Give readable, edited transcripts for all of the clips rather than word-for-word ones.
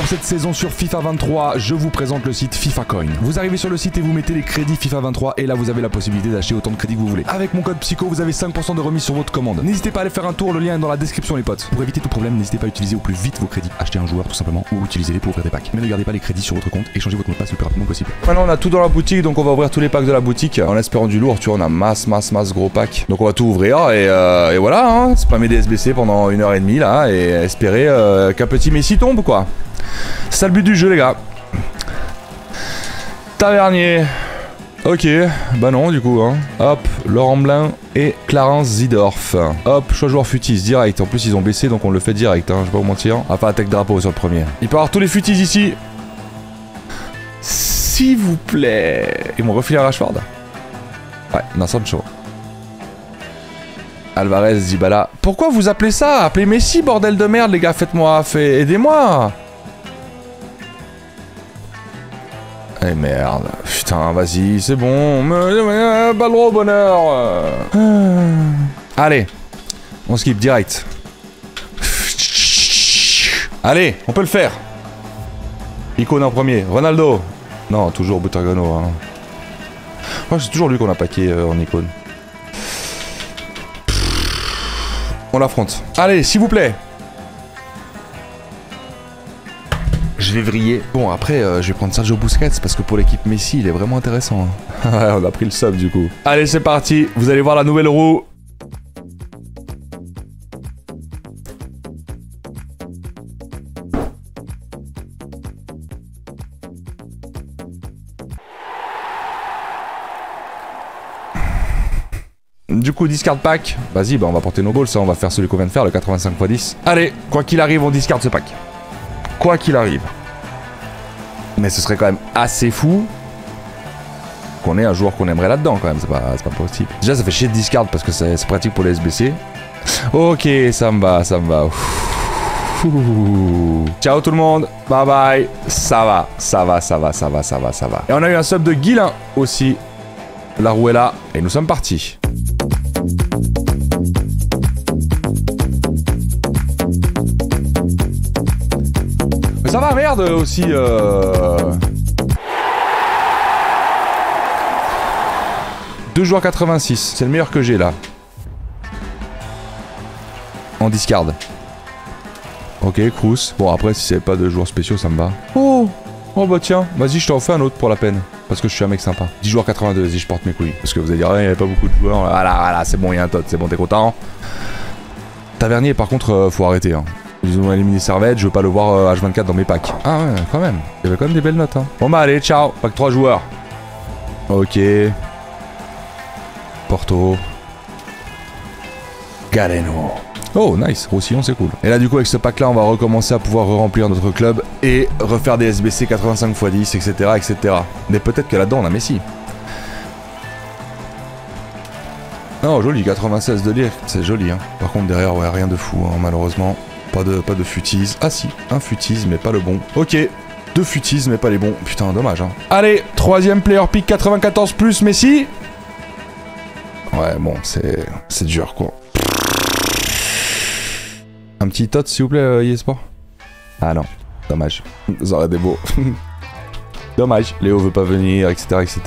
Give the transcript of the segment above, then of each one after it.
pour cette saison sur FIFA 23, je vous présente le site FIFA Coin. Vous arrivez sur le site et vous mettez les crédits FIFA 23 et là vous avez la possibilité d'acheter autant de crédits que vous voulez. Avec mon code PSYCHO, vous avez 5% de remise sur votre commande. N'hésitez pas à aller faire un tour, le lien est dans la description les potes. Pour éviter tout problème, n'hésitez pas à utiliser au plus vite vos crédits. Achetez un joueur tout simplement ou utilisez-les pour ouvrir des packs. Mais ne gardez pas les crédits sur votre compte et changez votre mot de passe le plus rapidement possible. Maintenant on a tout dans la boutique, donc on va ouvrir tous les packs de la boutique en espérant du lourd. Tu vois, on a masse gros pack. Donc on va tout ouvrir et voilà, hein, spammer des SBC pendant 1h30 là et espérer qu'un petit Messi tombe quoi. C'est ça le but du jeu les gars. Tavernier. Ok, bah non du coup hein. Hop, Laurent Blin et Clarence Zidorf. Hop, choix joueur futis direct. En plus ils ont baissé donc on le fait direct hein, je vais pas vous mentir. On va pas attaque drapeau sur le premier. Il peut y avoir tous les futis ici. S'il vous plaît. Ils m'ont refilé un Rashford. Ouais, non Sancho. Alvarez, Dybala. Pourquoi vous appelez ça? Appelez Messi bordel de merde les gars, faites-moi, aidez-moi. Eh merde, putain, vas-y, c'est bon, pas le droit au bonheur. Allez, on skip direct. Allez, on peut le faire. Icône en premier, Ronaldo. Non, toujours Buttergano. Hein. Oh, c'est toujours lui qu'on a paqué en icône. On l'affronte. Allez, s'il vous plaît. Je vais vriller. Bon, après, je vais prendre Sergio Busquets parce que pour l'équipe Messi, il est vraiment intéressant. Hein. Ouais, on a pris le sub du coup. Allez, c'est parti. Vous allez voir la nouvelle roue. Du coup, discard pack. Vas-y, bah on va porter nos balls, ça. On va faire celui qu'on vient de faire, le 85 x 10. Allez, quoi qu'il arrive, on discard ce pack. Quoi qu'il arrive. Mais ce serait quand même assez fou qu'on ait un joueur qu'on aimerait là-dedans quand même, c'est pas possible. Déjà ça fait chier de discard parce que c'est pratique pour les SBC. Ok, ça me va, ça me va. Ciao tout le monde, bye bye. Ça va. Et on a eu un sub de Guilin aussi. La roue est là et nous sommes partis. Mais ça va, merde aussi. 2 joueurs 86, c'est le meilleur que j'ai là. En discard. Ok, Cruz. Bon, après, si c'est pas de joueurs spéciaux, ça me va. Oh bah tiens, vas-y, je t'en fais un autre pour la peine. Parce que je suis un mec sympa. 10 joueurs 82, vas-y, je porte mes couilles. Parce que vous allez dire, il n'y avait pas beaucoup de joueurs. Voilà, c'est bon, il y a un tot, c'est bon, t'es content. Tavernier, par contre, faut arrêter. Hein. Ils ont éliminé Servette, je veux pas le voir H24 dans mes packs. Ah ouais, quand même. Il y avait quand même des belles notes. Hein. Bon bah allez, ciao. Pack 3 joueurs. Ok. Porto. Galeno. Oh, nice. Roussillon, c'est cool. Et là, du coup, avec ce pack-là, on va recommencer à pouvoir remplir notre club et refaire des SBC 85 x 10, etc., etc. Mais peut-être que là-dedans, on a Messi. Non, joli, 96 de lire, c'est joli. Hein. Par contre, derrière, ouais, rien de fou, hein, malheureusement. Pas de futis. Ah si, un futis, mais pas le bon. Ok, 2 futis, mais pas les bons. Putain, dommage. Hein. Allez, 3ème player pick 94 plus Messi. Ouais, bon, c'est dur, quoi. Un petit tot, s'il vous plaît, eSport. Ah non, dommage. Ça aurait des beaux. Dommage. Léo veut pas venir, etc., etc.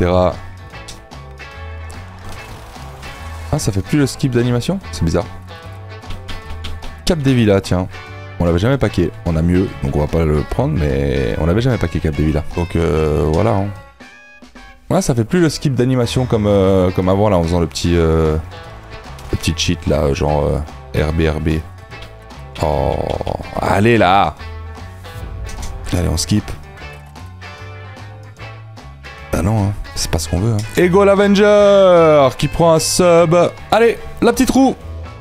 Ah, ça fait plus le skip d'animation? C'est bizarre. Cap des Villas, tiens. On l'avait jamais packé. On a mieux, donc on va pas le prendre, mais on l'avait jamais packé Cap des Villas. Donc voilà. Hein. Ouais, ça fait plus le skip d'animation comme avant, là, en faisant le petit cheat, là, genre RB. Oh, allez là. Allez, on skip. Ah non, hein. C'est pas ce qu'on veut. Hein. Ego l'Avenger qui prend un sub. Allez, la petite roue.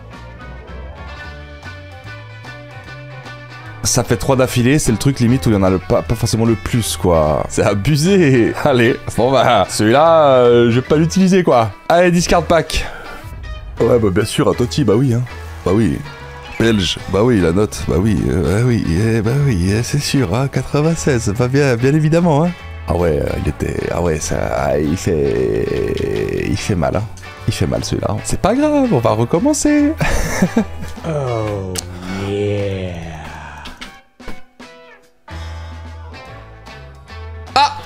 Ça fait 3 d'affilée, c'est le truc limite où il y en a pas forcément le plus, quoi. C'est abusé. Allez, bon bah, celui-là, je vais pas l'utiliser, quoi. Allez, discard pack. Ouais, bah bien sûr, à Totti, bah oui, hein. Bah oui. Belge, bah oui, la note, bah oui, c'est sûr, hein, 96, pas bien évidemment, hein. Ah ouais, il fait mal, hein. Il fait mal celui-là. C'est pas grave, on va recommencer. Oh yeah.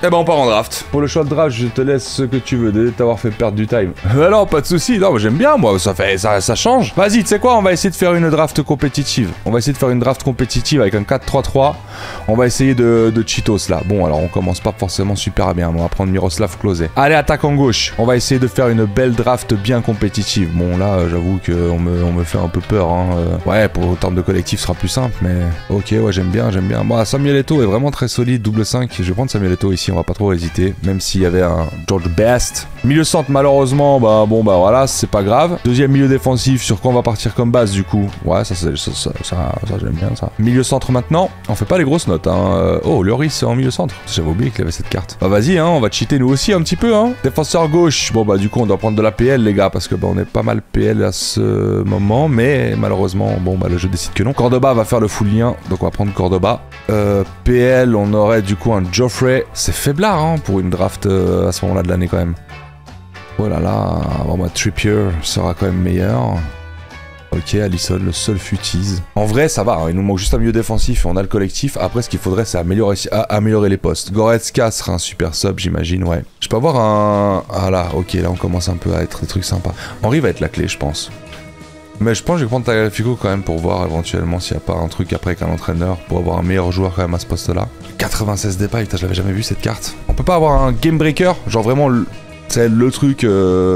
Eh ben on part en draft. Pour le choix de draft, je te laisse ce que tu veux, de t'avoir fait perdre du time. Alors pas de soucis, non, j'aime bien moi, ça change. Vas-y, tu sais quoi, on va essayer de faire une draft compétitive. On va essayer de faire une draft compétitive avec un 4-3-3. On va essayer de Cheetos là. Bon, alors on commence pas forcément super bien, on va prendre Miroslav Klose. Allez, attaque en gauche. On va essayer de faire une belle draft bien compétitive. Bon là, j'avoue qu'on me fait un peu peur. Hein. Ouais, pour le terme de collectif, ce sera plus simple, mais ok, ouais, j'aime bien. Bon, Samuel Eto'o est vraiment très solide, double 5. Je vais prendre Samuel Eto'o ici, on va pas trop hésiter, même s'il y avait un George Best. Milieu centre, malheureusement, voilà, c'est pas grave. Deuxième milieu défensif, sur quoi on va partir comme base du coup? Ouais, ça j'aime bien ça. Milieu centre maintenant, on fait pas les grosses notes. Hein. Oh, Lloris en milieu centre. J'avais oublié qu'il avait cette carte. Bah vas-y, hein, on va cheater nous aussi un petit peu. Hein. Défenseur gauche, bon bah du coup on doit prendre de la PL les gars, parce que on est pas mal PL à ce moment, mais malheureusement, le jeu décide que non. Cordoba va faire le full lien, donc on va prendre Cordoba. PL, on aurait du coup un Joffrey. C'est faiblard hein, pour une draft à ce moment-là de l'année quand même. Oh là là, moi Trippier sera quand même meilleur. Ok, Alisson, le seul futise. En vrai, ça va, hein, il nous manque juste un milieu défensif et on a le collectif. Après, ce qu'il faudrait, c'est améliorer les postes. Goretzka sera un super sub, j'imagine, ouais. Je peux avoir un... Ah là, ok, là on commence un peu à être des trucs sympas. Henry va être la clé, je pense. Mais je pense que je vais prendre Tagliafico quand même pour voir éventuellement s'il n'y a pas un truc après qu'un entraîneur pour avoir un meilleur joueur quand même à ce poste-là. 96 départ, putain, je l'avais jamais vu cette carte. On peut pas avoir un game breaker, genre vraiment c'est le truc,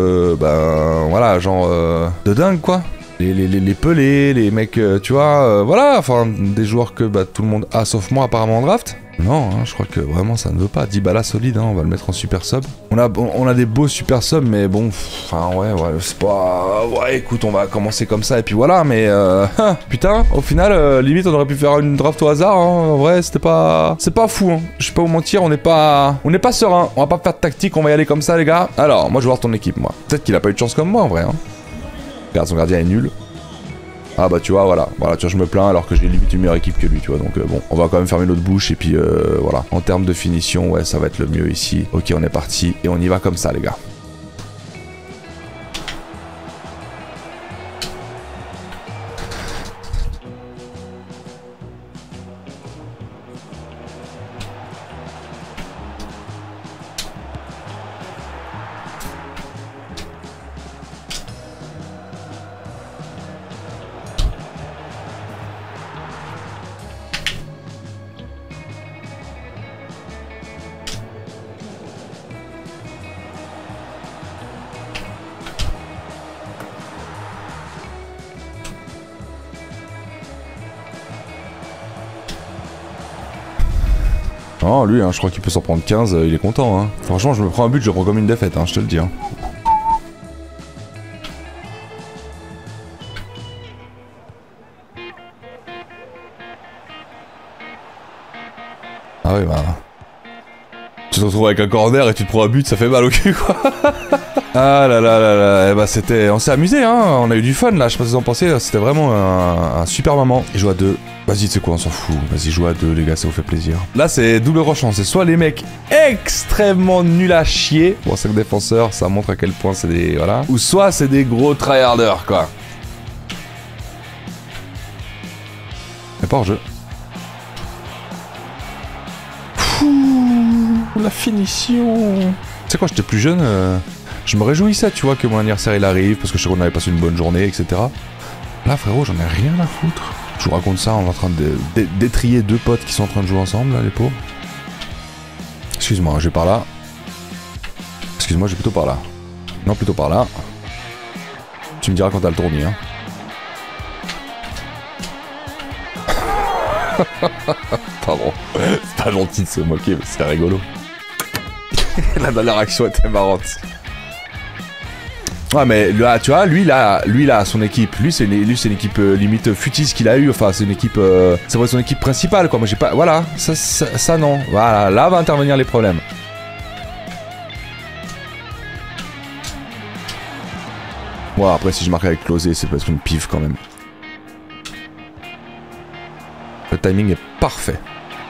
voilà, genre de dingue quoi. Les pelés, les mecs, tu vois, voilà, enfin des joueurs que tout le monde a sauf moi apparemment en draft. Non, hein, je crois que vraiment ça ne veut pas. Dybala solide, hein, on va le mettre en super sub. On a des beaux super subs, mais bon, enfin ouais, c'est pas... Ouais, écoute, on va commencer comme ça, et puis voilà, mais... putain, au final, limite, on aurait pu faire une draft au hasard, hein. En vrai, c'était pas... C'est pas fou, hein. Je vais pas vous mentir, on n'est pas serein. On va pas faire de tactique, on va y aller comme ça, les gars. Alors, moi, je vais voir ton équipe, moi. Peut-être qu'il a pas eu de chance comme moi, en vrai, hein. Regarde, son gardien est nul. Ah bah tu vois, voilà, tu vois, je me plains alors que j'ai limite une meilleure équipe que lui, tu vois, donc bon, on va quand même fermer notre bouche et puis voilà. En termes de finition, ouais, ça va être le mieux ici. Ok, on est parti et on y va comme ça, les gars. Oh, lui, hein, je crois qu'il peut s'en prendre 15, il est content. Hein. Franchement, je me prends un but, je prends comme une défaite, hein, je te le dis. Hein. Ah ouais, bah... Tu te retrouves avec un corner et tu te prends un but, ça fait mal au cul, quoi. Ah là là là là, eh bah c'était... On s'est amusé, hein, on a eu du fun, là, je sais pas ce que vous en pensez, c'était vraiment un super moment. Il joue à 2. Vas-y, tu sais quoi, on s'en fout. Vas-y, joue à 2, les gars, ça vous fait plaisir. Là, c'est double rochant. C'est soit les mecs extrêmement nuls à chier. Bon, 5 défenseurs, ça montre à quel point c'est des... Voilà. Ou soit c'est des gros tryharders, quoi. Mais pas hors jeu. La finition. Tu sais quoi, j'étais plus jeune, je me réjouissais, tu vois, que mon anniversaire il arrive, parce que je sais qu'on avait passé une bonne journée, etc. Là, frérot, j'en ai rien à foutre. Je vous raconte ça, on est en train d'étrier 2 potes qui sont en train de jouer ensemble, là, les pauvres. Excuse-moi, je vais par là. Excuse-moi, je vais plutôt par là. Non, plutôt par là. Tu me diras quand t'as le tournis, hein. Pardon, c'est pas gentil de se moquer, mais c'est rigolo. La dernière action était marrante. Ouais, mais là, tu vois, lui là, son équipe. Lui, c'est une équipe limite futise qu'il a eu. Enfin, c'est une équipe. Ça va être son équipe principale, quoi. Moi, j'ai pas. Voilà, ça non. Voilà, là va intervenir les problèmes. Bon, après, si je marque avec Klose, c'est parce une pif quand même. Le timing est parfait.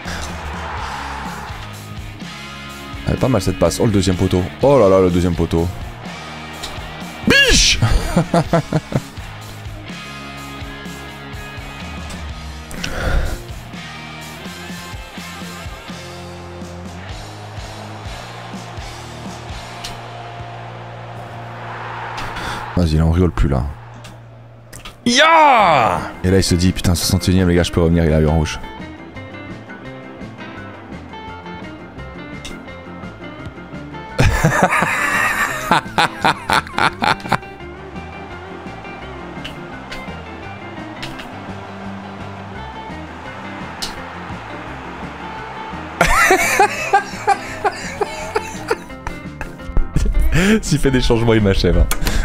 Elle est pas mal cette passe. Oh, le deuxième poteau. Oh là là, le deuxième poteau. Biche. Vas-y, là, on rigole plus, là. Ya! Et là, il se dit, putain, 61ème, les gars, je peux revenir, il a eu en rouge. S'il fait des changements, il m'achève.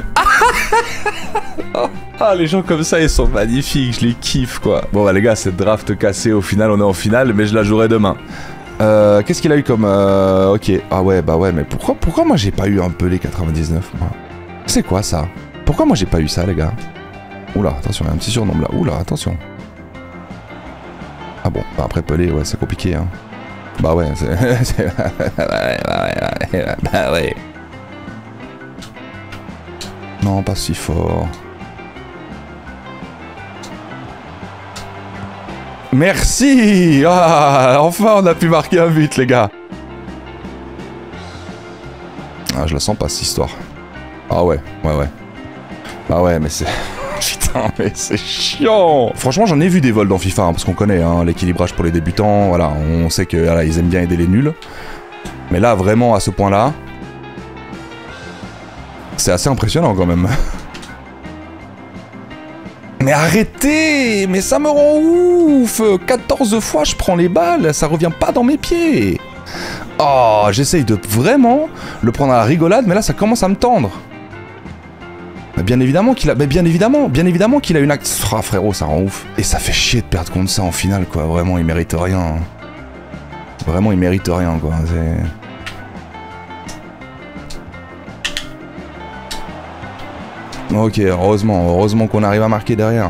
Ah, les gens comme ça, ils sont magnifiques, je les kiffe, quoi. Bon, bah les gars, c'est draft cassé, au final, on est en finale, mais je la jouerai demain. Qu'est-ce qu'il a eu comme... Ok. Ah ouais, bah ouais, mais pourquoi moi j'ai pas eu un Pelé 99, moi? C'est quoi, ça? Pourquoi moi j'ai pas eu ça, les gars? Oula, attention, il y a un petit surnombre, là. Oula, attention. Ah bon, bah après Pelé, ouais, c'est compliqué, hein. Bah ouais, c'est... bah ouais. Non, pas si fort. Merci! Ah, enfin, on a pu marquer un but, les gars. Ah, je la sens pas, cette histoire. Ah ouais, ouais. Bah ouais, mais c'est... Putain, mais c'est chiant! Franchement, j'en ai vu des vols dans FIFA, hein, parce qu'on connaît hein, l'équilibrage pour les débutants, voilà, on sait que voilà, ils aiment bien aider les nuls. Mais là, vraiment, à ce point-là... C'est assez impressionnant, quand même. Mais arrêtez! Mais ça me rend ouf! 14 fois je prends les balles, ça revient pas dans mes pieds! Oh, j'essaye de vraiment le prendre à la rigolade, mais là ça commence à me tendre. Mais bien évidemment qu'il a... Mais bien évidemment qu'il a une acte... Ah frérot, ça rend ouf. Et ça fait chier de perdre contre ça en finale, quoi. Vraiment, il mérite rien. Vraiment, il mérite rien, quoi. C'est... Ok, heureusement qu'on arrive à marquer derrière.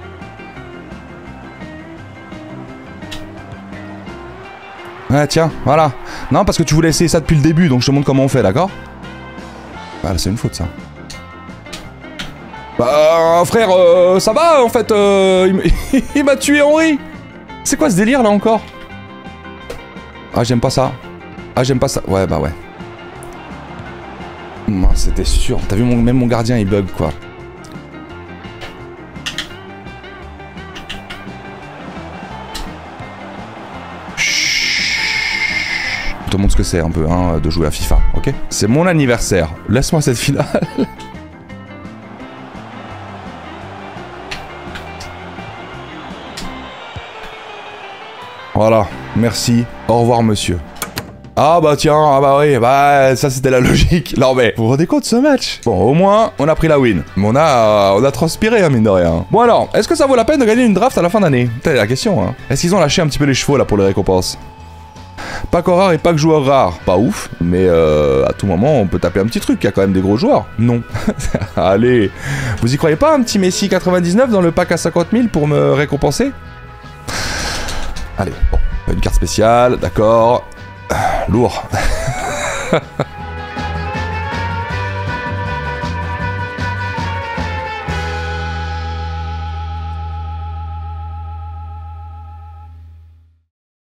Ouais, tiens, voilà. Non, parce que tu voulais essayer ça depuis le début, donc je te montre comment on fait, d'accord? Ah, c'est une faute, ça. Bah, frère, ça va, en fait, il m'a tué Henri. C'est quoi ce délire, là, encore? Ah, j'aime pas ça. Ah, j'aime pas ça. Ouais, bah ouais. C'était sûr. T'as vu, même mon gardien, il bug, quoi. Je te montre ce que c'est, un peu, hein, de jouer à FIFA, ok? C'est mon anniversaire. Laisse-moi cette finale. Voilà. Merci. Au revoir, monsieur. Ah bah tiens, ah bah oui, bah ça c'était la logique. Non mais, vous vous rendez compte de ce match? Bon, au moins, on a pris la win. Mais on a transpiré, hein, mine de rien. Bon alors, est-ce que ça vaut la peine de gagner une draft à la fin d'année? C'est la question, hein. Est-ce qu'ils ont lâché un petit peu les chevaux, là, pour les récompenses? Pack rare et pack joueur rare. Pas ouf, mais à tout moment, on peut taper un petit truc. Il y a quand même des gros joueurs. Non. Allez. Vous y croyez pas, un petit Messi 99 dans le pack à 50 000 pour me récompenser? Allez, bon. Une carte spéciale, d'accord. Lourd.